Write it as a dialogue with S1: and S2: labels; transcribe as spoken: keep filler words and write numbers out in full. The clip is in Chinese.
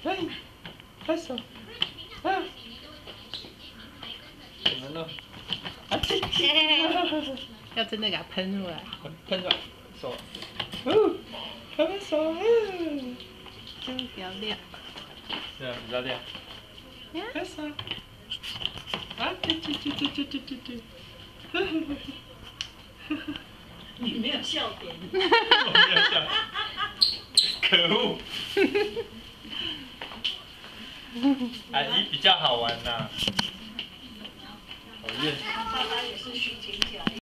S1: 哎，拍手，啊，怎么了？啊，这，
S2: 要真的给它喷出来，
S1: 喷出来，手，哦，喷手，嗯，
S2: 这样比较亮。
S1: 这样比较亮。拍手，啊，对对对对对对对对，呵呵呵呵呵。
S3: 你没有笑点。
S1: 我没有笑。可恶！阿姨比较好玩呐、讨厌。
S3: 爸爸也是虚情假意。